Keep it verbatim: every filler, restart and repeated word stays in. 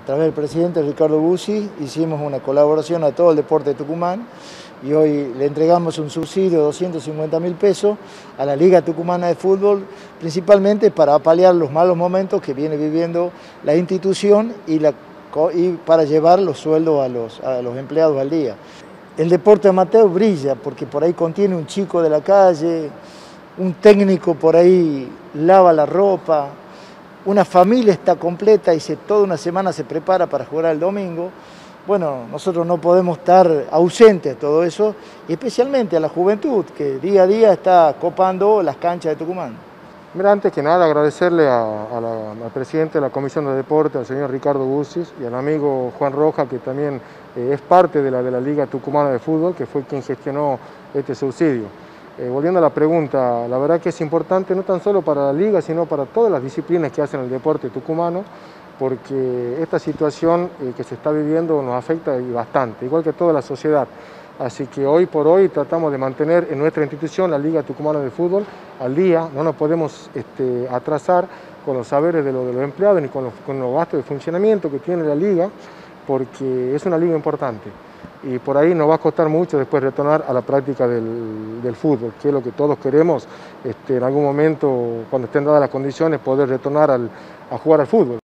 través del presidente Ricardo Bussi hicimos una colaboración a todo el deporte de Tucumán y hoy le entregamos un subsidio de doscientos cincuenta mil pesos a la Liga Tucumana de Fútbol, principalmente para paliar los malos momentos que viene viviendo la institución y, la, y para llevar los sueldos a los, a los empleados al día. El deporte amateur brilla porque por ahí contiene un chico de la calle, un técnico por ahí lava la ropa, una familia está completa y se, toda una semana se prepara para jugar el domingo. Bueno, nosotros no podemos estar ausentes de todo eso, y especialmente a la juventud que día a día está copando las canchas de Tucumán. Mira, antes que nada agradecerle a, a la, al presidente de la Comisión de Deporte, al señor Ricardo Bussi, y al amigo Juan Roja, que también eh, es parte de la, de la Liga Tucumana de Fútbol, que fue quien gestionó este subsidio. Eh, volviendo a la pregunta, la verdad que es importante no tan solo para la Liga, sino para todas las disciplinas que hacen el deporte tucumano, porque esta situación eh, que se está viviendo nos afecta bastante, igual que toda la sociedad. Así que hoy por hoy tratamos de mantener en nuestra institución, la Liga Tucumana de Fútbol, al día. No nos podemos este, atrasar con los saberes de, lo, de los empleados ni con los, con los gastos de funcionamiento que tiene la Liga, porque es una liga importante. Y por ahí nos va a costar mucho después retornar a la práctica del, del fútbol, que es lo que todos queremos, este, en algún momento, cuando estén dadas las condiciones, poder retornar al, a jugar al fútbol.